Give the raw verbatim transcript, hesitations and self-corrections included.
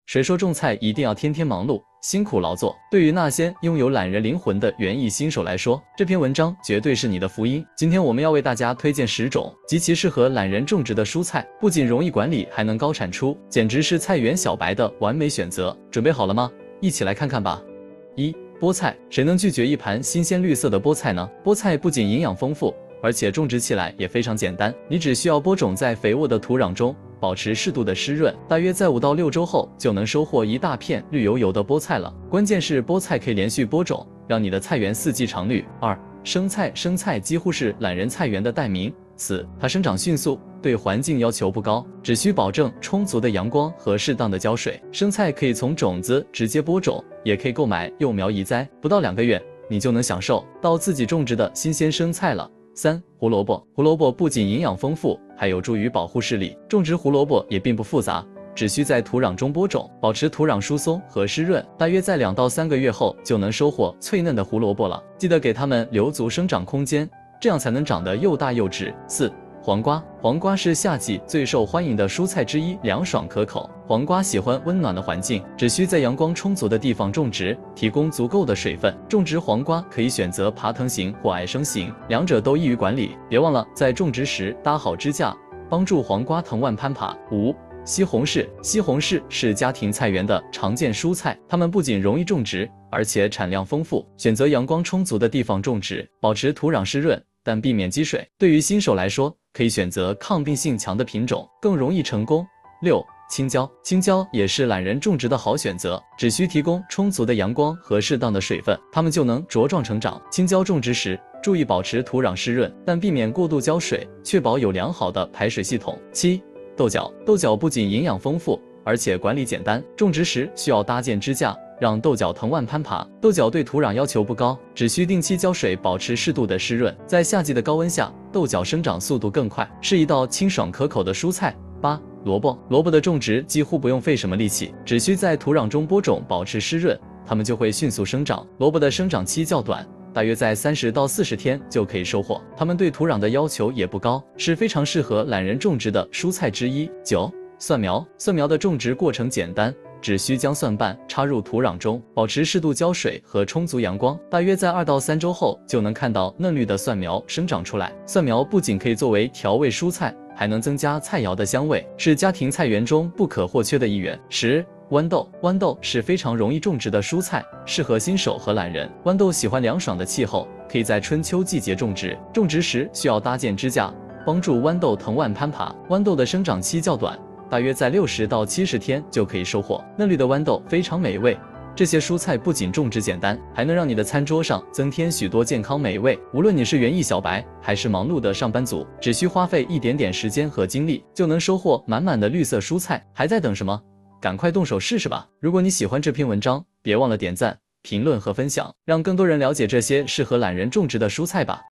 谁说种菜一定要天天忙碌，辛苦劳作？对于那些拥有懒人灵魂的园艺新手来说，这篇文章绝对是你的福音。今天我们要为大家推荐十种极其适合懒人种植的蔬菜，不仅容易管理，还能高产出，简直是菜园小白的完美选择。准备好了吗？一起来看看吧。一、菠菜，谁能拒绝一盘新鲜绿色的菠菜呢？菠菜不仅营养丰富，而且种植起来也非常简单，你只需要播种在肥沃的土壤中，保持适度的湿润，大约在五到六周后就能收获一大片绿油油的菠菜了。关键是菠菜可以连续播种，让你的菜园四季常绿。二、生菜，生菜几乎是懒人菜园的代名词，它生长迅速，对环境要求不高，只需保证充足的阳光和适当的浇水。生菜可以从种子直接播种，也可以购买幼苗移栽，不到两个月，你就能享受到自己种植的新鲜生菜了。三、胡萝卜，胡萝卜不仅营养丰富，还有助于保护视力。种植胡萝卜也并不复杂，只需在土壤中播种，保持土壤疏松和湿润，大约在两到三个月后就能收获脆嫩的胡萝卜了。记得给它们留足生长空间，这样才能长得又大又直。四、黄瓜，黄瓜是夏季最受欢迎的蔬菜之一，凉爽可口。黄瓜喜欢温暖的环境，只需在阳光充足的地方种植，提供足够的水分。种植黄瓜可以选择爬藤型或矮生型，两者都易于管理。别忘了在种植时搭好支架，帮助黄瓜藤蔓攀爬。五、西红柿，西红柿是家庭菜园的常见蔬菜，它们不仅容易种植，而且产量丰富。选择阳光充足的地方种植，保持土壤湿润，但避免积水。对于新手来说，可以选择抗病性强的品种，更容易成功。六、青椒，青椒也是懒人种植的好选择，只需提供充足的阳光和适当的水分，它们就能茁壮成长。青椒种植时，注意保持土壤湿润，但避免过度浇水，确保有良好的排水系统。七、豆角，豆角不仅营养丰富，而且管理简单，种植时需要搭建支架，让豆角藤蔓攀爬。豆角对土壤要求不高，只需定期浇水，保持适度的湿润。在夏季的高温下，豆角生长速度更快，是一道清爽可口的蔬菜。八、萝卜，萝卜的种植几乎不用费什么力气，只需在土壤中播种，保持湿润，它们就会迅速生长。萝卜的生长期较短，大约在三十到四十天就可以收获。它们对土壤的要求也不高，是非常适合懒人种植的蔬菜之一。九、蒜苗，蒜苗的种植过程简单，只需将蒜瓣插入土壤中，保持适度浇水和充足阳光，大约在二到三周后就能看到嫩绿的蒜苗生长出来。蒜苗不仅可以作为调味蔬菜，还能增加菜肴的香味，是家庭菜园中不可或缺的一员。十、豌豆，豌豆是非常容易种植的蔬菜，适合新手和懒人。豌豆喜欢凉爽的气候，可以在春秋季节种植。种植时需要搭建支架，帮助豌豆藤蔓攀爬。豌豆的生长期较短，大约在六十到七十天就可以收获。嫩绿的豌豆非常美味。这些蔬菜不仅种植简单，还能让你的餐桌上增添许多健康美味。无论你是园艺小白，还是忙碌的上班族，只需花费一点点时间和精力，就能收获满满的绿色蔬菜。还在等什么？赶快动手试试吧！如果你喜欢这篇文章，别忘了点赞、评论和分享，让更多人了解这些适合懒人种植的蔬菜吧。